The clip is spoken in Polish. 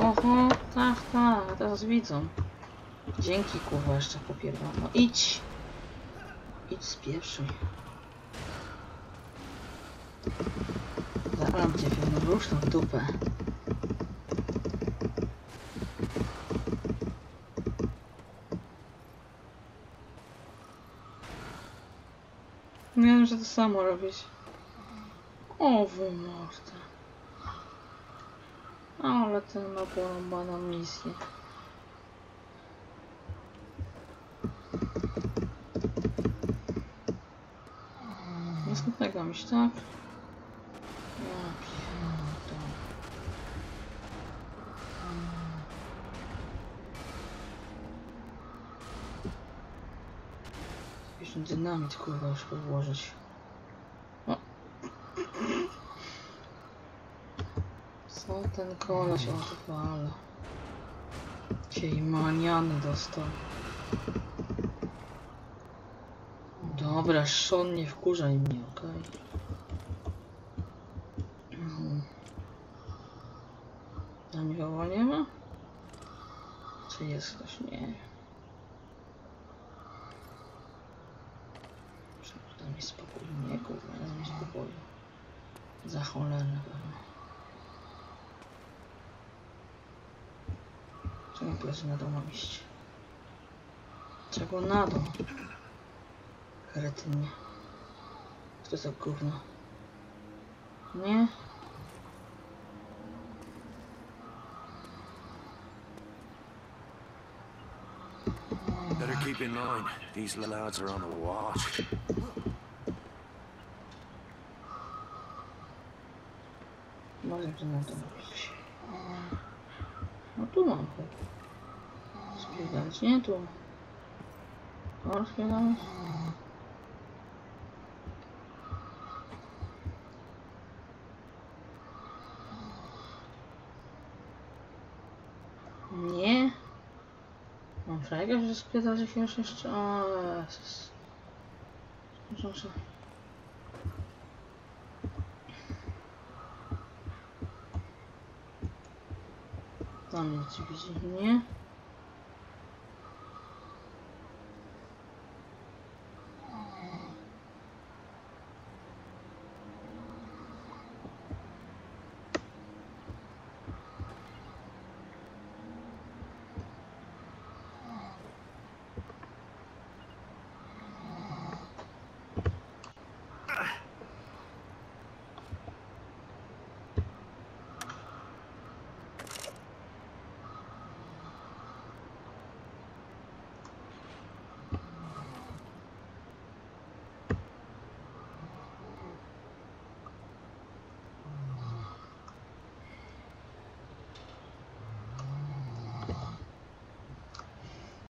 Oho, tak, tak, teraz widzą. Dzięki, kurwa, jeszcze popierdolę. No idź! Idź z pierwszej. Zaram cię, no rusz tą dupę. Miałem, że to samo robić. O, mordę. Ale ten ma porąbaną misję. Następnego mieć, tak? Ja pierdolę. Jakiś dynamit, kurwa, już podłożyć. O. Co ten koleś odwala? Ciej maniany dostał. Dobra, Sean, nie wkurzaj mnie, okej? A nikogo nie ma? Czy jest ktoś? Nie. Daj mi spokój, nie kurwa, daj mi spokój. Za cholerę pewno. Czego plecy na dół mam iść? Czego na dół? Kretynie. Co za gówno? Nie? Better keep in line. These lads are on the watch. Może to na to robić. No tu mam chyba. Spierdalać, nie tu. No, spierdalać. Nie. Mam frajkę, że spierdalać jakiegoś jeszcze. O Jezus. Muszę. Tam nic widzi, nie?